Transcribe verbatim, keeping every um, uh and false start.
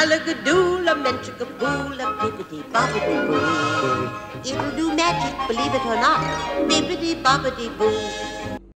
Malagadoo, lamenchicaboo, la bibbidi bobbidi boo. It'll do magic, believe it or not. Bibbidi bobbidi boo.